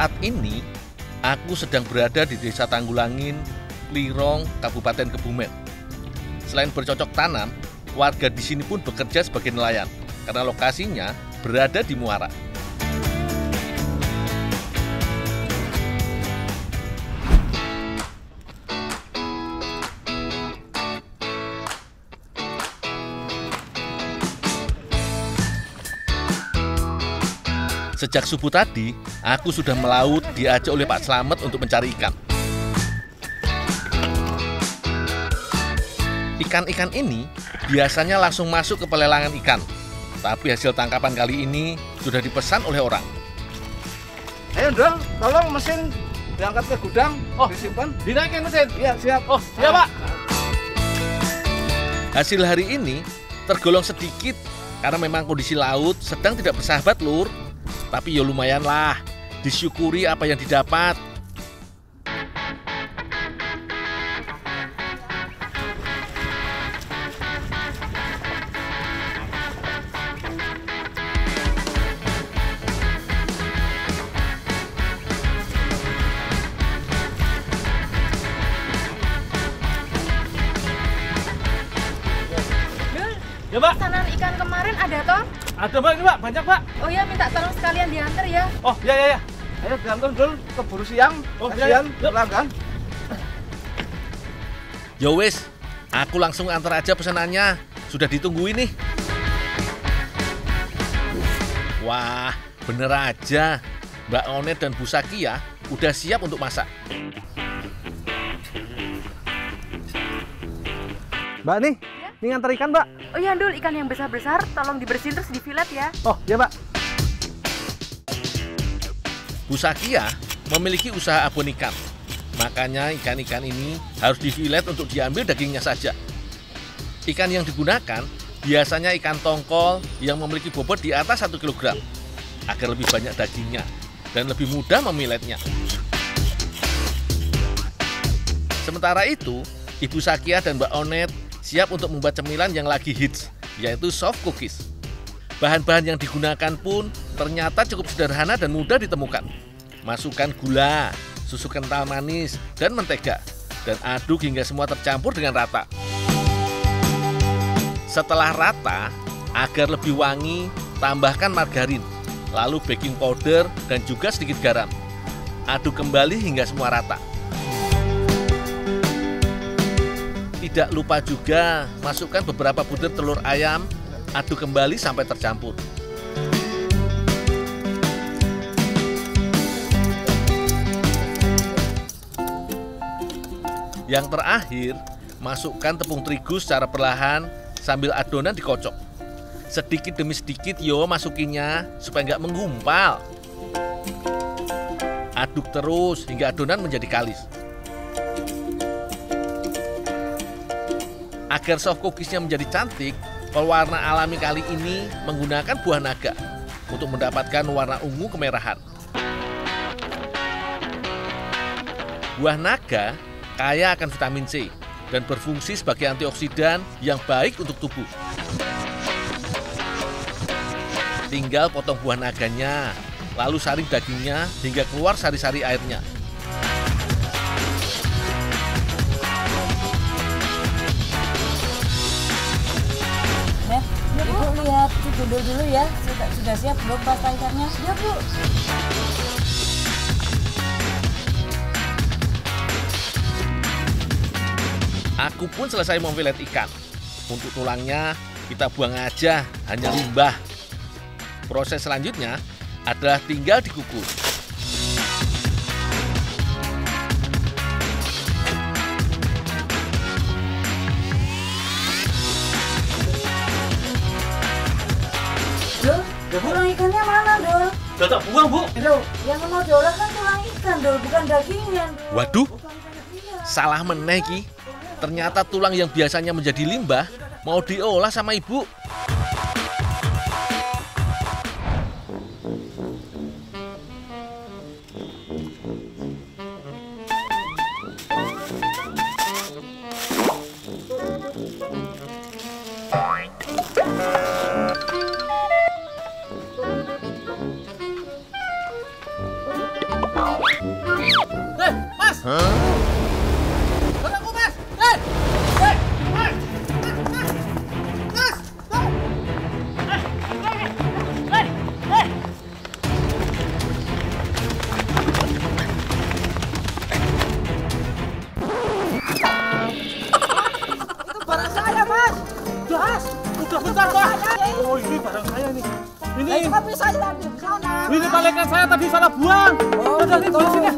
Saat ini, aku sedang berada di Desa Tanggulangin, Klirong, Kabupaten Kebumen. Selain bercocok tanam, warga di sini pun bekerja sebagai nelayan karena lokasinya berada di muara. Sejak subuh tadi, aku sudah melaut diajak oleh Pak Slamet untuk mencari ikan. Ikan-ikan ini biasanya langsung masuk ke pelelangan ikan, tapi hasil tangkapan kali ini sudah dipesan oleh orang. Ayo Dol, tolong mesin diangkat ke gudang, disimpan. Dinaikin mesin? Iya, siap. Oh, siap Pak. Hasil hari ini tergolong sedikit karena memang kondisi laut sedang tidak bersahabat, Lur. Tapi ya lumayan lah, disyukuri apa yang didapat. Ya Pak. Pesanan ikan kemarin ada toh? Ada Pak, ini Pak, banyak Pak. Oh ya, minta tolong sekalian diantar ya. Oh, ya. Ayo diantar Dol, keburu siang. Oh, kasihan ya. pelanggan. Ya wis, aku langsung antar aja pesanannya. Sudah ditungguin nih. Wah, bener aja. Mbak Onet dan Bu Sakia udah siap untuk masak. Mbak nih, ini ngantar ikan, Mbak. Oh iya, Dul, ikan yang besar-besar tolong dibersihin terus difilet ya. Oh, ya, Mbak. Bu Sakia memiliki usaha abon ikan. Makanya ikan-ikan ini harus difilet untuk diambil dagingnya saja. Ikan yang digunakan biasanya ikan tongkol yang memiliki bobot di atas 1 kg agar lebih banyak dagingnya dan lebih mudah memiletnya. Sementara itu, Ibu Sakia dan Mbak Onet siap untuk membuat cemilan yang lagi hits, yaitu soft cookies. Bahan-bahan yang digunakan pun ternyata cukup sederhana dan mudah ditemukan. Masukkan gula, susu kental manis, dan mentega, dan aduk hingga semua tercampur dengan rata. Setelah rata, agar lebih wangi, tambahkan margarin, lalu baking powder dan juga sedikit garam. Aduk kembali hingga semua rata. Tidak lupa juga masukkan beberapa butir telur ayam, aduk kembali sampai tercampur. Yang terakhir, masukkan tepung terigu secara perlahan sambil adonan dikocok. Sedikit demi sedikit yo masukinnya supaya nggak menggumpal. Aduk terus hingga adonan menjadi kalis. Agar soft cookiesnya menjadi cantik, pewarna alami kali ini menggunakan buah naga untuk mendapatkan warna ungu kemerahan. Buah naga kaya akan vitamin C dan berfungsi sebagai antioksidan yang baik untuk tubuh. Tinggal potong buah naganya, lalu saring dagingnya hingga keluar sari-sari airnya. Ibu lihat judul dulu ya, sudah siap belum pasta ikannya? Siap Bu. Aku pun selesai memfilet ikan. Untuk tulangnya kita buang aja, hanya limbah. Proses selanjutnya adalah tinggal dikukus. Dul, tulang ikannya mana Dul? Udah tak buang Bu. Dul, yang mau diolah kan tulang ikan Dul, bukan dagingnya Dul. Waduh, Bukan iya. salah meneh ki. Ternyata tulang yang biasanya menjadi limbah mau diolah sama ibu. Oh, ini barang saya nih. Ini. Tapi saya tadi di sana. Ini balikan saya tadi salah buang. Oh, Udah nih, gitu. di sini.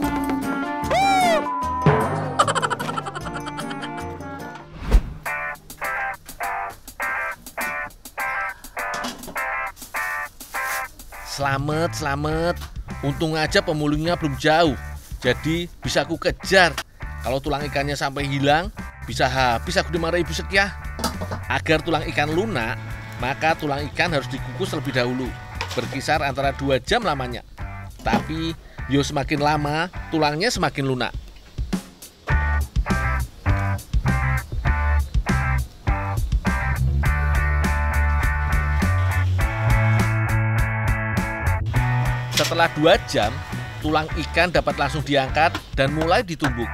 Selamat. Untung aja pemulungnya belum jauh. Jadi bisa aku kejar. Kalau tulang ikannya sampai hilang, bisa habis aku dimarahi Ibu Sekiah. Agar tulang ikan lunak, maka tulang ikan harus dikukus terlebih dahulu. Berkisar antara 2 jam lamanya. Tapi, yo semakin lama, tulangnya semakin lunak. Setelah 2 jam, tulang ikan dapat langsung diangkat dan mulai ditumbuk.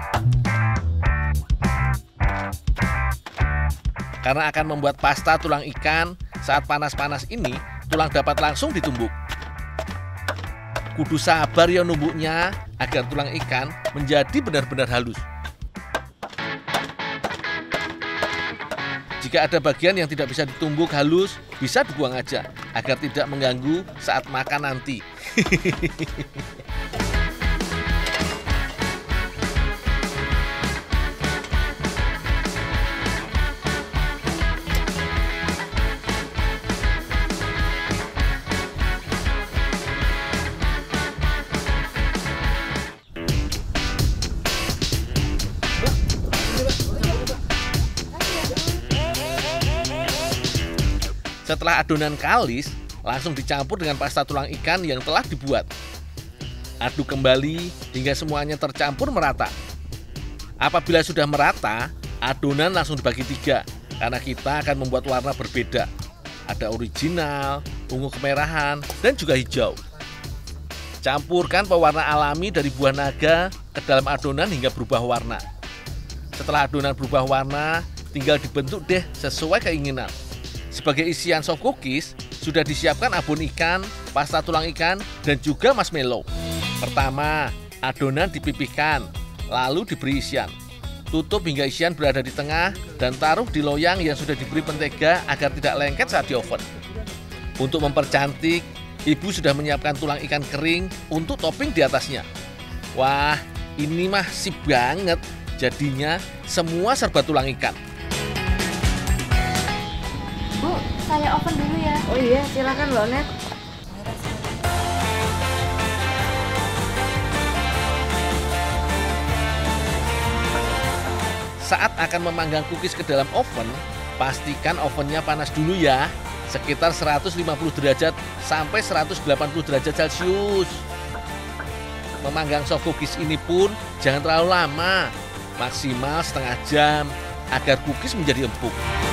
Karena akan membuat pasta tulang ikan, saat panas-panas ini, tulang dapat langsung ditumbuk. Kudu sabar ya numbuknya, agar tulang ikan menjadi benar-benar halus. Jika ada bagian yang tidak bisa ditumbuk halus, bisa dibuang aja, agar tidak mengganggu saat makan nanti. Setelah adonan kalis, langsung dicampur dengan pasta tulang ikan yang telah dibuat. Aduk kembali hingga semuanya tercampur merata. Apabila sudah merata, adonan langsung dibagi 3, karena kita akan membuat warna berbeda. Ada original, ungu kemerahan, dan juga hijau. Campurkan pewarna alami dari buah naga ke dalam adonan hingga berubah warna. Setelah adonan berubah warna, tinggal dibentuk deh sesuai keinginan. Sebagai isian soft cookies, sudah disiapkan abon ikan, pasta tulang ikan, dan juga marshmallow. Pertama, adonan dipipihkan, lalu diberi isian. Tutup hingga isian berada di tengah dan taruh di loyang yang sudah diberi mentega agar tidak lengket saat di oven. Untuk mempercantik, Ibu sudah menyiapkan tulang ikan kering untuk topping di atasnya. Wah, ini mah sip banget. Jadinya semua serba tulang ikan. Bu, saya open dulu ya. Oh iya, silakan loh, Net. Saat akan memanggang cookies ke dalam oven, pastikan ovennya panas dulu ya. Sekitar 150 derajat sampai 180 derajat Celcius. Memanggang soft cookies ini pun jangan terlalu lama, maksimal setengah jam agar cookies menjadi empuk.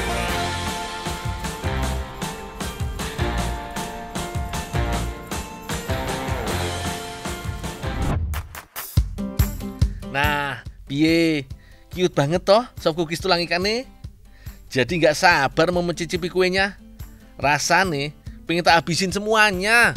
Nah, piye? Cute banget toh soft cookies tulang ikan nih. Jadi nggak sabar mau mencicipi kuenya. Rasanya pengen tak habisin semuanya.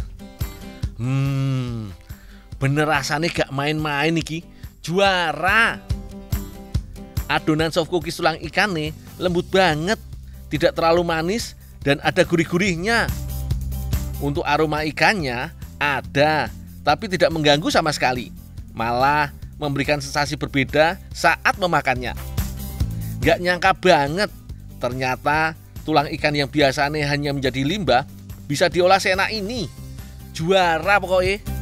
Bener rasanya gak main-main iki. Juara. Adonan soft cookies tulang ikan nih lembut banget. Tidak terlalu manis dan ada gurih-gurihnya. Untuk aroma ikannya ada, tapi tidak mengganggu sama sekali. Malah memberikan sensasi berbeda saat memakannya. Gak nyangka banget, ternyata tulang ikan yang biasanya hanya menjadi limbah bisa diolah seenak ini. Juara pokoknya.